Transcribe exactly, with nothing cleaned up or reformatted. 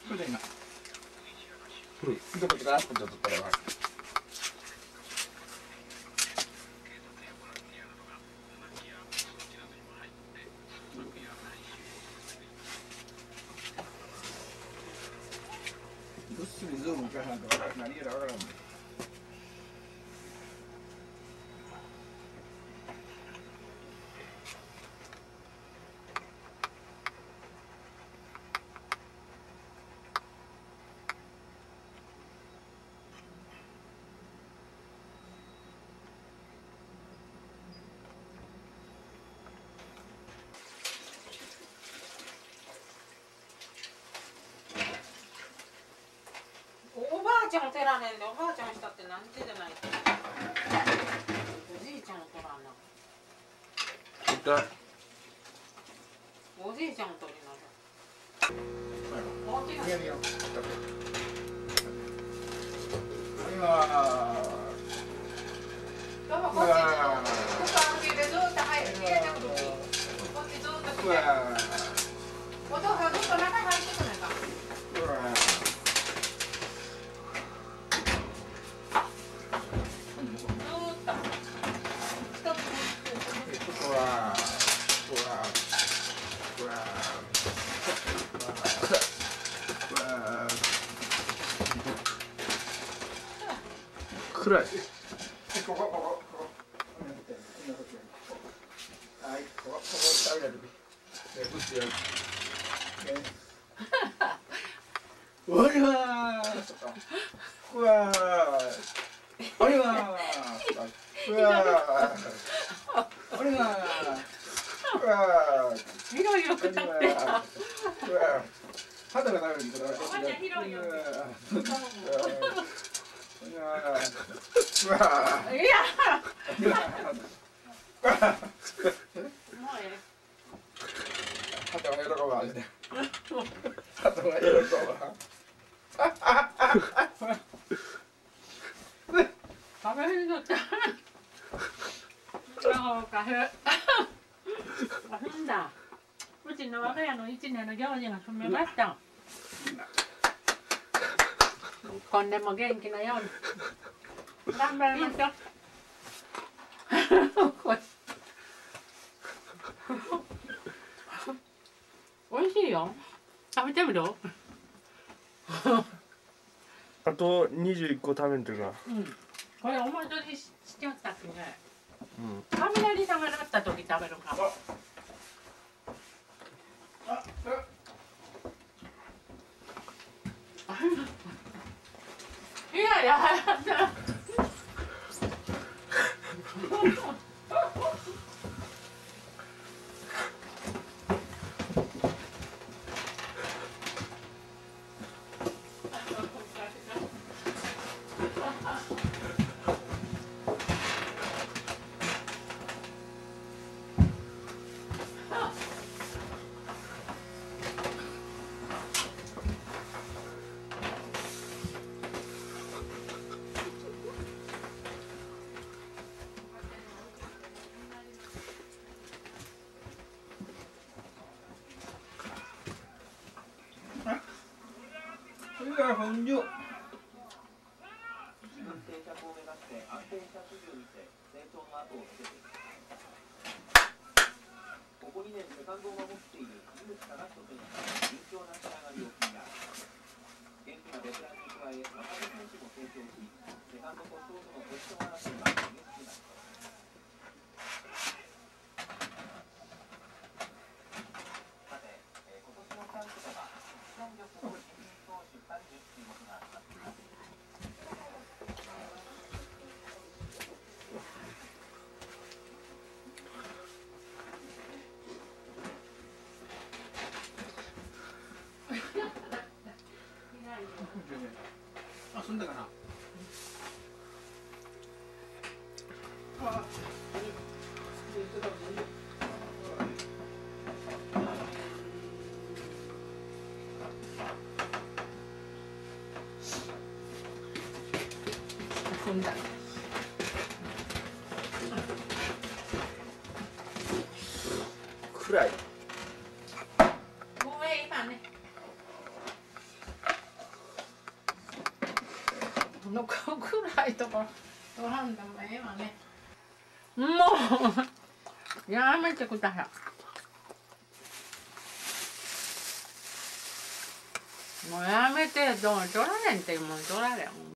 それで今どこでかなってちょっとこれはぐっすりズームいかなんか何やら分からんね。 おばあちゃんを取らねんで、おばあちゃんしたって何手じゃないと。おじいちゃんを取らんな。おじいちゃんを取りなさい。大きな。 見よ見よ。 どうもこっちちょっとここ開けてずっと入る。入れてくる。こっちずっと来て。お父さんずっと中に入ってくるんか。 暗い。 ここここここ。はい、ここここ食べた時。え、ぶつやる。おりまーす。うわー。おりまーす。うわー。おりまーす。うわー。 いろいろ食って。 うわー。肌が食べるんだから。 おばちゃん広いよ。 うわー。 いや。もうええ。 肌が喜ぶわね。肌が喜ぶわ。 食べへんのちゃう。そうかへ。あ、そんだ。うちの我が家の一年の行事が済みました。今年も元気なように頑張りましょう。美味しいよ。食べてみる？ あとにじゅういっこ食べんというか。 うん。これ思い出ししてましたっけね。 うん。 雷さんがなった時食べるか。いやいや。 本庄。ここにねんセカンドを守っている井口忠人選手が順調な仕上がりを気になる。元気なベテランに加え若手選手も成長し、セカンドとショートのポジション争いが激しくなる。さて、えー、今年のキャンプでは戦力と新人投手ふたりに注目が集まっています。 あ、済んだかな。あ、 済んだ。 暗い。 もうええ今ね。 この子ぐらいとか取らんでもええわね。もうやめてください。もうやめて、どう取られんってもう取られん。